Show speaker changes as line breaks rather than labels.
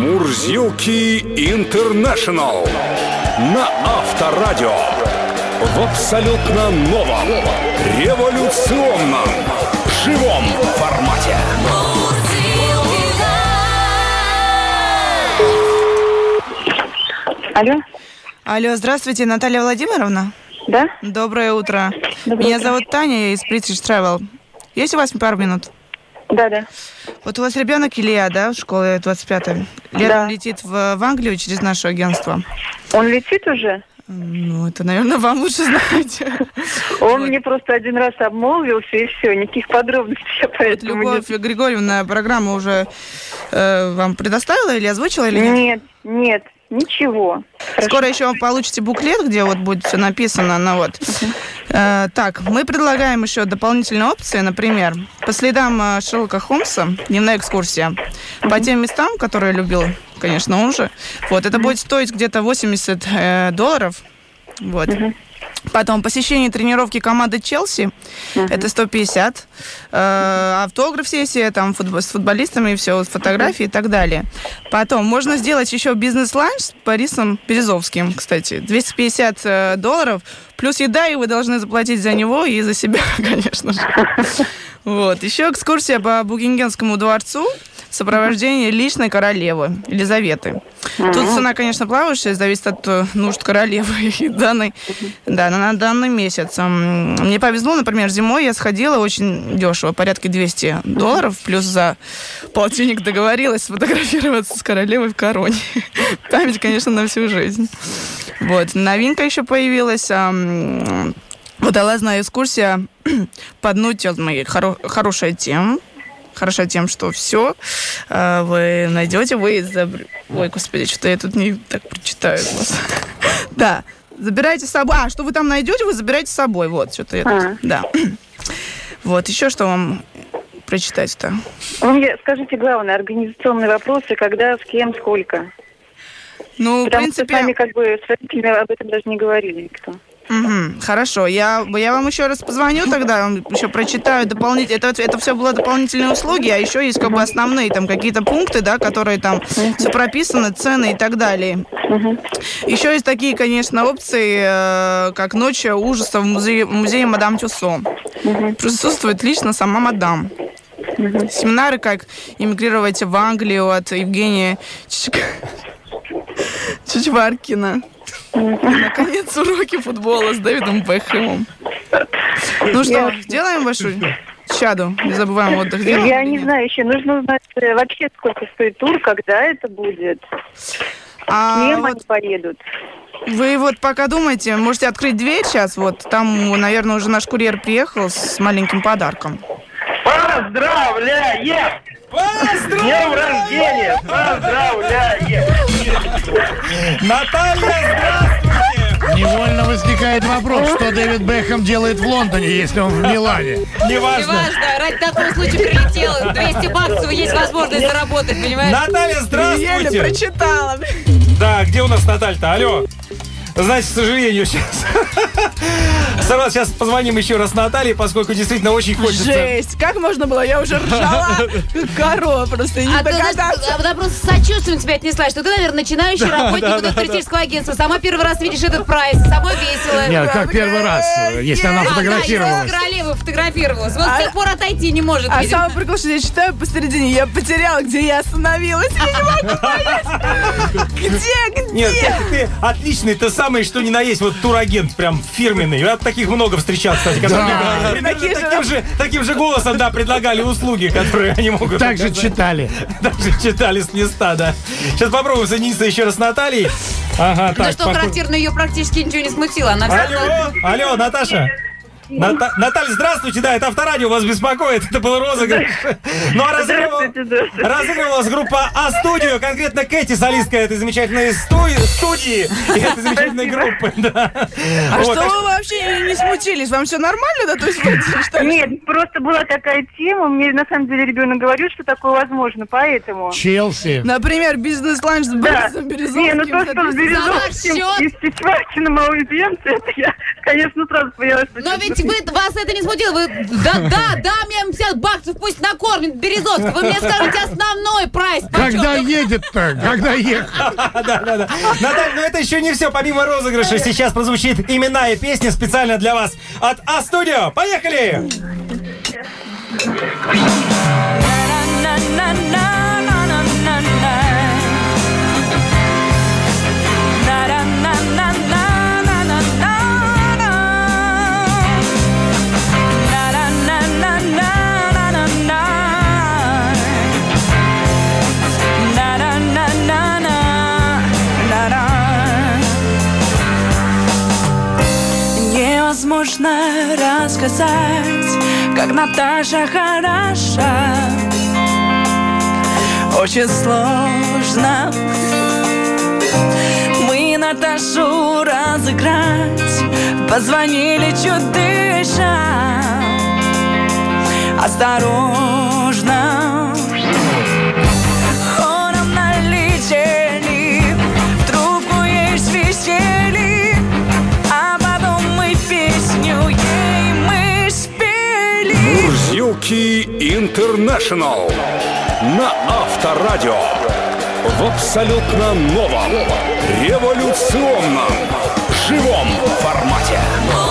Мурзилки Интернешнл на Авторадио. В абсолютно новом, революционном, живом формате.
Алло.
Алло, здравствуйте, Наталья Владимировна?
Да.
Доброе утро.
Доброе
Меня
утро.
зовут Таня из British Travel. Есть у вас пару минут?
Да.
Вот у вас ребенок Илья, да, в школе 25-й? Летом
Да.
летит в Англию через наше агентство.
Он летит уже?
Ну, это, наверное, вам лучше знать.
Он мне просто один раз обмолвился, и все, никаких подробностей я поэтому
Любовь Григорьевна программу уже вам предоставила или озвучила, или нет?
Нет, ничего.
Скоро еще вы получите буклет, где вот будет все написано. Ну, вот. Так, мы предлагаем еще дополнительные опции, например, по следам Шерлока Холмса, дневная экскурсия, по тем местам, которые любил, конечно, он же. Вот, это будет стоить где-то $80. Вот. Потом посещение тренировки команды Челси, это 150. Автограф-сессия там, с футболистами, все, фотографии и так далее. Потом можно сделать еще бизнес-ланч с Борисом Березовским, кстати. $250, плюс еда, и вы должны заплатить за него и за себя, конечно же. Вот. Еще экскурсия по Букингемскому дворцу в сопровождении личной королевы Елизаветы. Тут цена, конечно, плавающая, зависит от нужд королевы и на данный месяц. Мне повезло, например, зимой я сходила очень дешево, порядка $200, плюс за полтинник договорилась сфотографироваться с королевой в короне. Память, конечно, на всю жизнь. Вот. Новинка еще появилась. Водолазная экскурсия по дну Тёзмы. Хорошая тема. Хорошо тем, что все вы найдете, Ой, господи, что-то я тут не так прочитаю. Да, забирайте с собой. Что вы там найдете, вы забирайте с собой. Вот, что-то я тут... Да. Вот, еще что вам прочитать-то?
Вы мне скажите, главное, организационные вопросы, когда, с кем, сколько?
Ну,
Потому
в принципе...
что с вами как бы с родителями об этом даже не говорили никто.
Хорошо, я вам еще раз позвоню тогда, вам еще прочитаю дополнительно. Это все было дополнительные услуги, а еще есть как бы основные там какие-то пункты, да, которые там все прописаны, цены и так далее. Еще есть такие, конечно, опции, как «Ночь ужасов в музее Мадам Тюссо». Присутствует лично сама мадам. Семинары, как эмигрировать в Англию от Евгения Чичваркина. Наконец, уроки футбола с Дэвидом Бекхэмом. Ну что, сделаем вашу чаду? Не забываем отдых.
Я не знаю еще. Нужно узнать вообще, сколько стоит тур, когда это будет. С кем они поедут.
Вы вот пока думайте, можете открыть дверь сейчас. Вот там, наверное, уже наш курьер приехал с маленьким подарком.
Поздравляем! С днем рождения! Поздравляем!
Наталья, здравствуйте! Невольно возникает вопрос, что Дэвид Бекхэм делает в Лондоне, если он в Милане.
Неважно, ради такого случая прилетел. $200 есть возможность заработать, понимаешь?
Наталья, здравствуйте!
Еле прочитала.
Да, где у нас Наталья-то? Алло. Знаете, к сожалению, сейчас позвоним еще раз Наталье, поскольку действительно очень хочется.
Жесть, как можно было? Я уже ржала, как корова, просто не догадаться.
Она просто сочувствием тебя отнесла, что ты, наверное, начинающий работник туристического агентства. Сама первый раз видишь этот прайс, самой весело.
Нет, как первый раз, если она фотографировалась.
Да, королева фотографировалась. Вот с тех пор отойти не может.
А самое прикол, что я читаю посередине, я потеряла, где я остановилась. Я не могу понять. Где?
Нет, ты отличный, ты самый, что ни на есть, вот турагент прям фирменный. Я таких много встречал, кстати, которые таким же голосом, да, предлагали услуги, которые они могут... Также читали с листа, да. Сейчас попробуем соединиться еще раз с Натальей. Ага,
так. Ну что характерно, ее практически ничего не смутило. Она
Алло, Наташа. Наталья, здравствуйте, да, это Авторадио вас беспокоит, это был розыгрыш. Ну а разыгрывалась группа А-студио, конкретно Кэти, солистка этой замечательной студии и этой замечательной группы, да.
А что вы вообще не смутились? Вам все нормально, да? То есть,
нет, просто была такая тема, мне на самом деле ребенок говорил, что такое возможно, поэтому...
Челси.
Например, бизнес-ланч с Борисом Березовским.
Не, ну то, что с Березовским и с Чичваркиным аудиенцией, это я, конечно, сразу поняла, что...
Но ведь вас это не смутило? Вы, да, мне 70 баксов, пусть накормит Березовский. Вы мне скажите основной прайс.
Когда едет-то? Когда ехать?
Да. Наталья, но это еще не все. Помимо розыгрыша, сейчас прозвучит именная песня специально для вас от А-студио. Поехали!
Невозможно рассказать, как Наташа хороша. Очень сложно. Мы Наташу разыграть позвонили чуть дыша. Осторожно. Хором налетели, в трубку ей свистели, а потом мы песню ей мы спели.
Мурзилки Интернешнл на Авторадио. В абсолютно новом, революционном, живом формате.